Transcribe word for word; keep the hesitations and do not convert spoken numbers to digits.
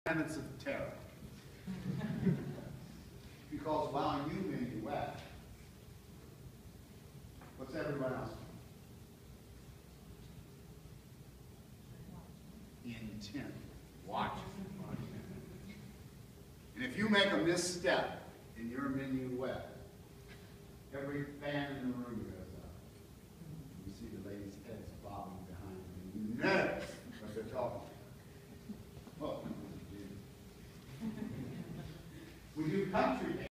Minutes of terror. Because while you may be wet, what's everyone else doing? Intent. Watch. And if you make a misstep and your menu wet, every fan in the room goes up. You see the ladies' heads bobbing behind them. You know what they're talking about. Oh, we do country